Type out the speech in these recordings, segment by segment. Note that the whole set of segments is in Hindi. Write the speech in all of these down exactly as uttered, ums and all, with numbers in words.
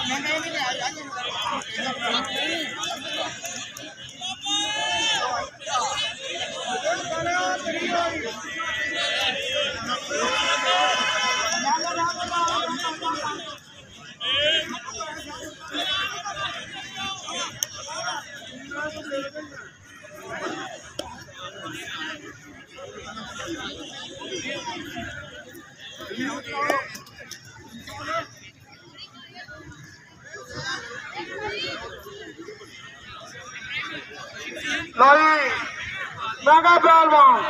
मेगा पहलवान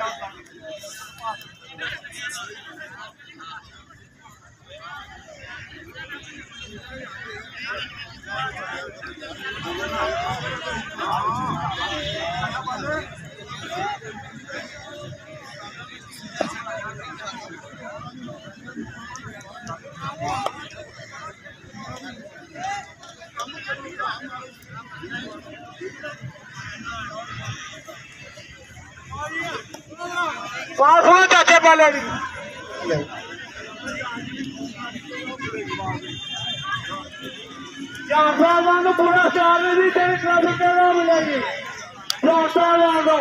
पास हो चाचे पहले चार साल पूरा चार भी तेरी ट्रैफिक का मिलेगी चार साल दो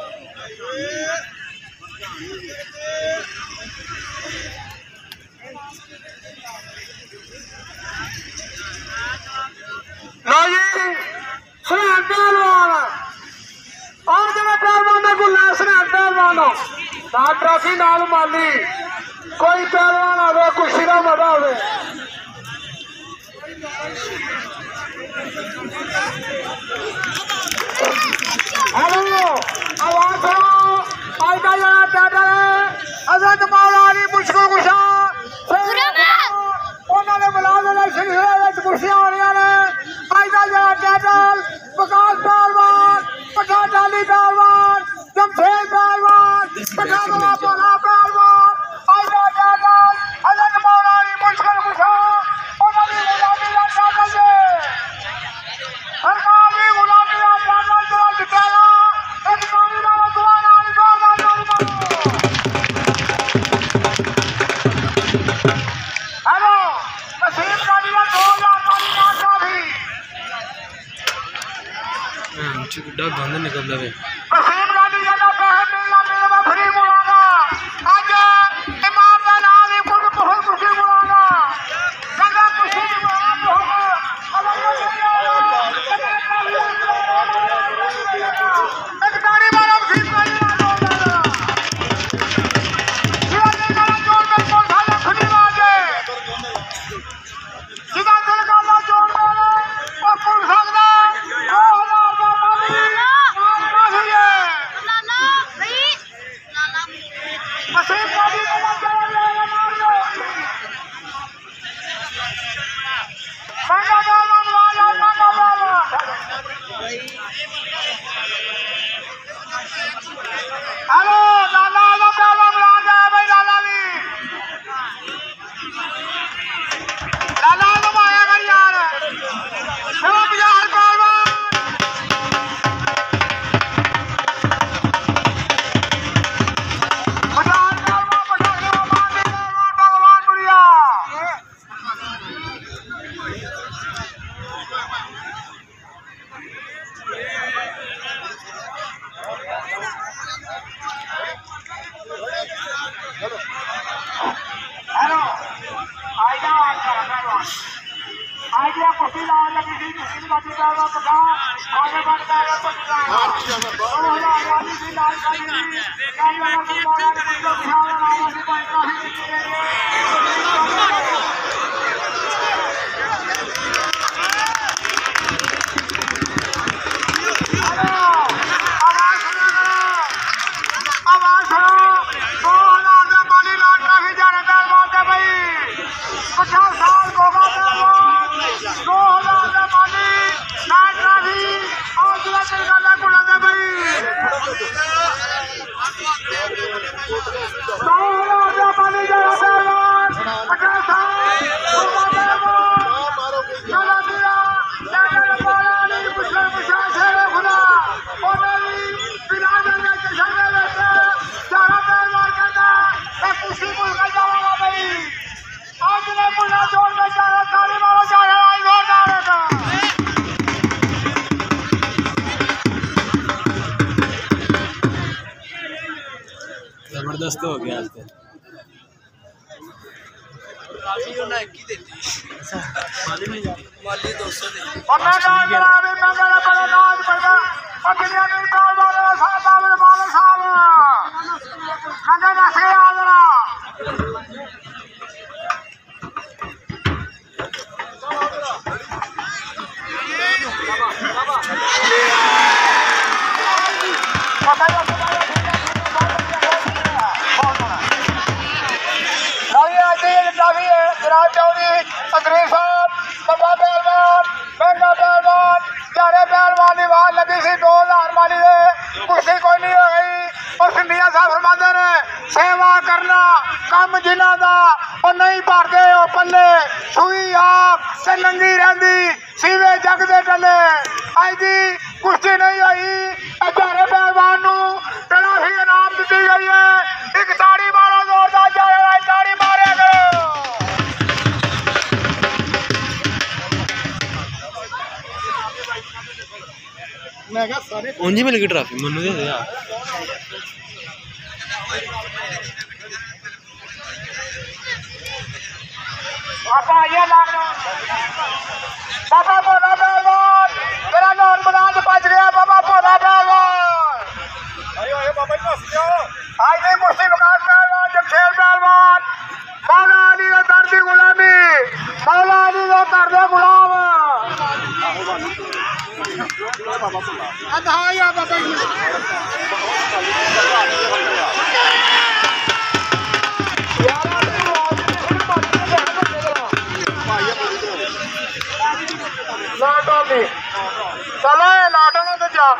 और जगह पहलवान को लाशना पहलवानों ना ट्रॉफी नाल माली कोई पहलवान आवे कुर्सी का मजा आवे हेलो आवाज आज का जरा टाटा अजद मौलानी मुझको कुशा उन्होंने बुला देना सिलसिले कुर्सियां हो रही ने आज का जरा टाटा प्रकाश पहलवान पठान डाली पहलवान जमशेद पहलवान पठानवा बोला पहलवान आज का टाटा अजद मौलानी मुझको कुशा उन्होंने गुलामी का टाटा से सरकार भी गुलामी का टाटा जरा जितेगा एक पानी वाला दुआ नाल दुआ नाल हेलो नसीब का दिया दो हजार पानी नाचा भी चिकड़ा गंद निकलता है नसीब का दिया ना पहन मिलना मेरे में फ्री बुलाना आज इमाम का नाम ही कुछ बहुत खुशी बुलाना जगह खुशी बुलाना एक गाड़ी वाला नसीब का दिया सीधा दिल का ना जोड़ देना और पुल सकता दो हजार का पानी नाम का ही है नसीब का भी ना जोड़ देना मार दो संगा पहलवान वाला संगा पहलवान हेलो लाला लाला पहलवान राजा है भाई लाला भी लाला तो आया भाई यार चलो बिहार पहलवान पठान पहलवान पठान पहलवान पहलवान बुढ़िया हेलो आइजा आइजा पहलवान आइजा कुर्सी लाओ लगी थी कुर्सी का जीता हुआ पका आगे बढ़ता है तो दो हजार वाली भी लाल का भी कई वाला भी वाला भी तो बिहार वाला भी पंद्रह पचास साल को दो हजार का पानी नाच राधी और दूसरा चलता है गुड़ा दे भाई दो हजार का पानी जरा पहलवान पचास साल चला दिया लेकिन पानी मुझे मुझे से खुदा और मेरी बिना जगह के संगे लेते सारा पहलवान कहता एक उसी मुल्क का जावा भाई आज ने मुझे जोड़ के चाहे सारी बाबा चाहे दस तो हो गया आज तक माली दो सौ सेवा करना कम जिन्हों का नहीं भरते पले सुई आप से नंगी रही सीवे जग दे टले अज की कुश्ती नहीं हुई अचारे पहलवान ट्रॉफी इनाम दी गई है। एक ताड़ी मारो जोरदार जाए ताड़ी मारे उंजी मिल गई ट्रॉफी मनु दे दे यार बाबा ये बाबा भोला पहलवान मेरा नौन मैदान बच गया बाबा भोला पहलवान आज नहीं मुश्ती विकास पहलवान जमशेद पहलवान मौला अली का दर्दी गुलामी मौला अली का दर्द गुलाम चलो लाटो में तो जा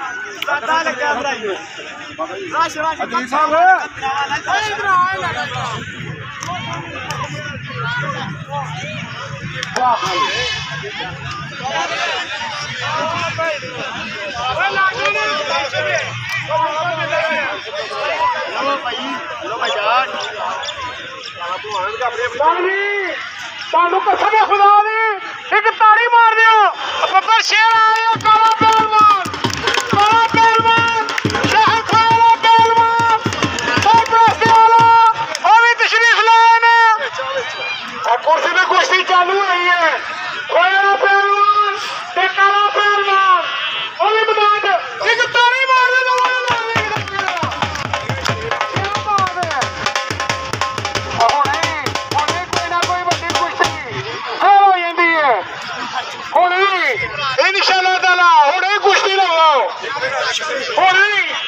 कसम खुदा दी एक ताड़ी मार दियो बब्बर शेर आया काला पहलवान काला पहलवान शाह काला पहलवान सरप्रस्ती वाला और भी तशरीफ लाए ने कुर्सी पे कुश्ती चालू हुई है काला पहलवान ते काला पहलवान और भी मैदान एक ताड़ी मार दे इंशाअल्लाह ताला हुणे कुश्ती लगाओ हुणे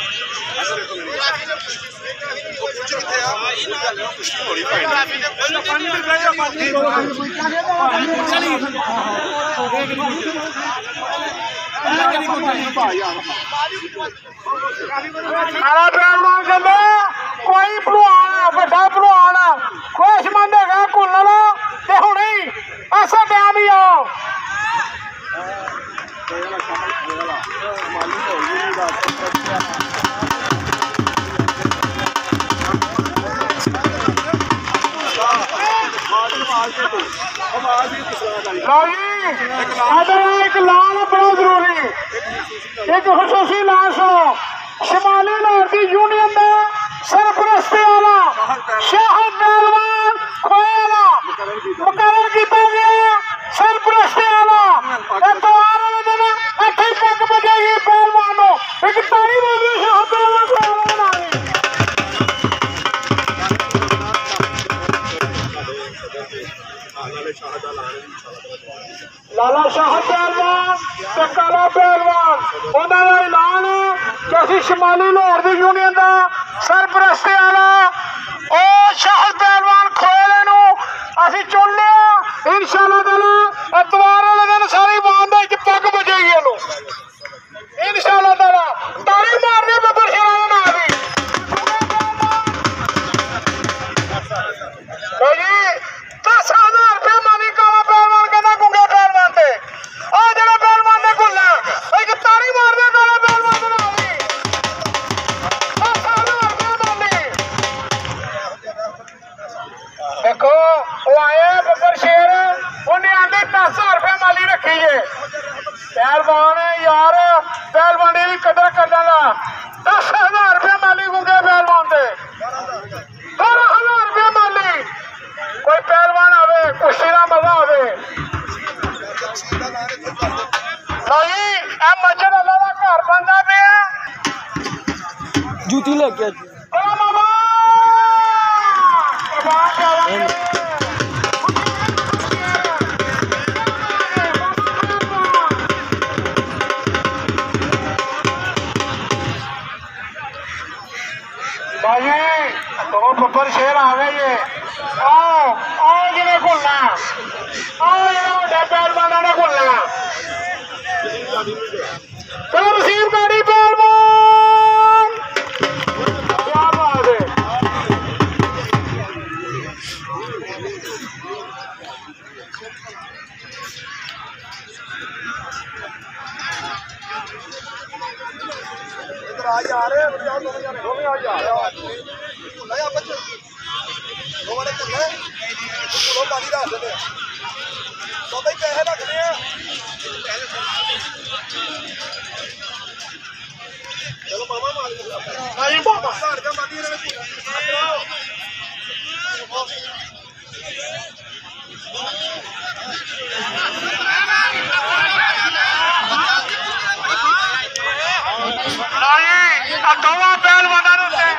काला पहलवान कहंदे कोई भलवान बड़ा भलवान खुशमंद है कुल्लण ते हुणे ऐसा टाइम ही आओ एक लाल बड़ा जरूरी एक खसूसी लाल सुनो शिमाली लाहौर की यूनियन में सरपरस्ती वाला शाह पहलवान खोया मुकर्रर किया गया सरपरस्ती वाला एतवार वाले दिन अठे तक बजेगी पहलवानों एक ताड़ी बोली शाह पहलवान लाला शाह पहलवान ते काला पहलवान उन्होंने ऐलान कि असी शिमाली लाहौर की यूनियन का सरपरस्ती वाला ओ शाह पहलवान खोले नू असी चुन लिया इंशाअल्लाह ताला एतवार वाले दिन सारी बांध पग बजेगी इनू इंशाअल्लाह ताला ताड़ी मारने बब्बर शेर ना भी दस हजार रुपये मानी काला पहलवान कहना गुंगे पहलवान से आ जरा पहलवान ने गुल्ला एक ताड़ी मार दे काला पहलवान बना दी दस हजार रुपये मानी देखो वो आए बब्बर शेर उन्हें आंदे दस हजार रुपये माली रखी है पहलवान यार पहलवानी की कदर करने ला दस हजार रुपये माली गुंगे पहलवान से क्या भाई तो बब्बर शेर आ गए ये आओ आओ जिन्हें घुलना आओ जिन्हें बड़े पहलवानों ने घुलना चलो रसीद गाड़ी पहलवान क्या बात है इधर आ जा रहे हैं दो में आ जा रहे नया बच्चे दो वाले कर ले तो पानी डाल दे तो भाई पैसे रखने हैं चलो मामा मार नहीं बाबा सार का मानी रे दोवा पहलवाना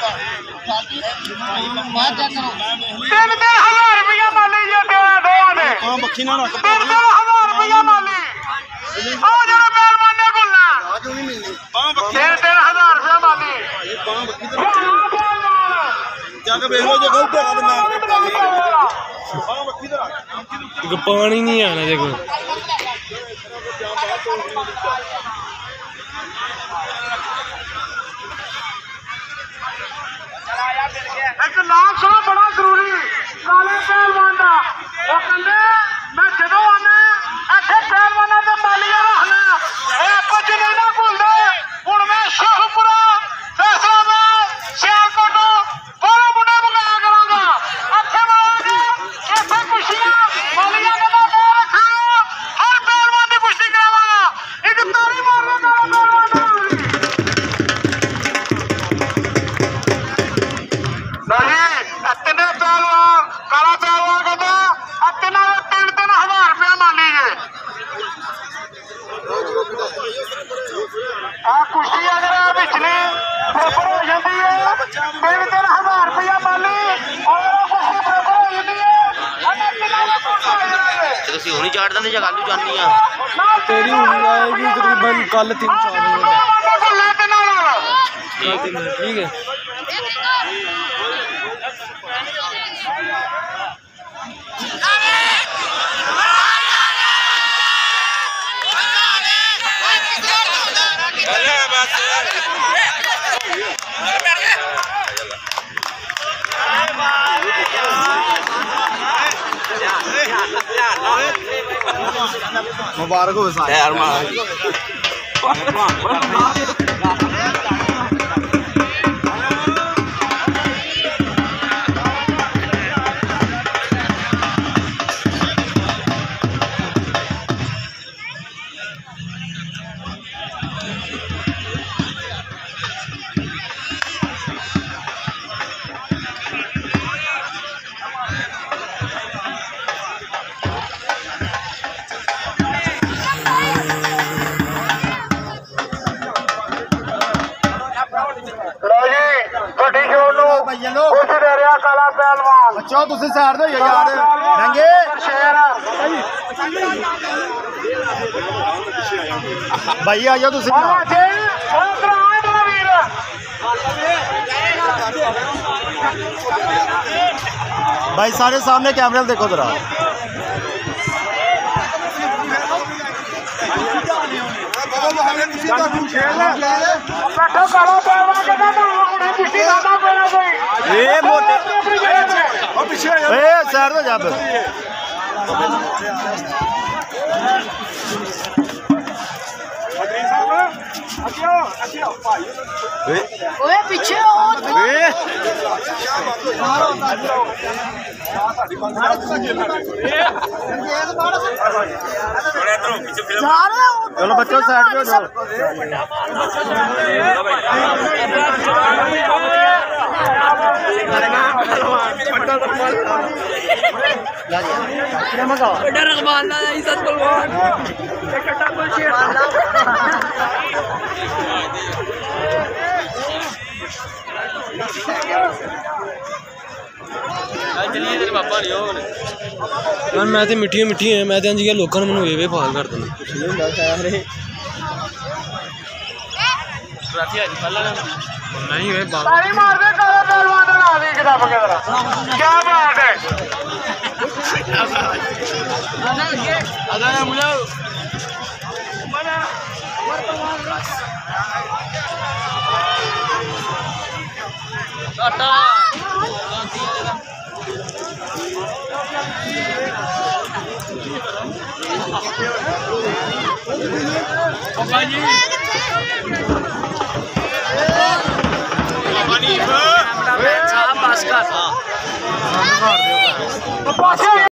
तीन तीन हजार रुपया माली जी दोवा ने तीन तीन हजार रुपया माली पहलवाने को तीन तीन हजार रुपया माली पानी नहीं आना देखो एक नाम सुनो बड़ा जरूरी काले पहलवान का वो कहते मैं जो आना इतने पहलवाना के मालिया रखना कुछ नहीं ना भूलते हूँ मैं शेखपुरा फैसलाबाद सियालकोट पूरा मुंडा मंगाया करांगा इतने मारोगे इतने कुश्तियां मालिया के नाम हर पहलवान की कुश्ती करावांगा एक ताली मारना तीन पहलवान काला पहलवान कहता तीन तीन तीन हजार रुपया माली है कुश्ती अगर पिछली बराबर हो जाती है तीन तीन हजार रुपया माली और कुश्ती बराबर हो जाती है ਤੁਸੀਂ ਹੁਣੀ ਚਾੜ ਦਿੰਦੇ ਜਾਂ ਕੱਲ ਨੂੰ ਜਾਣੀ ਆ तेरी होनी आएगी तकरीबन कल तीन चार ठीक है ठीक है मुबारक हो यार काला पहलवान बच्चों तुसी साइड दे यार नंगे भाई आ जाओ तुसी भाई सारे सामने कैमरे में देखो जरा सैर तो जा पीछे चलो बच्चों साइड पे हो जाओ चलिए तेरे पापा नहीं हो यार मैं तो मिट्टियां मिट्टियां मैं तो इंज गया लोगों ने मैनू वे वे फाल कर देना नहीं वे बाबा ताली मार दे काला पहलवान का नाम ही किताब के तरह क्या बात है आधा है मुझे पास का पास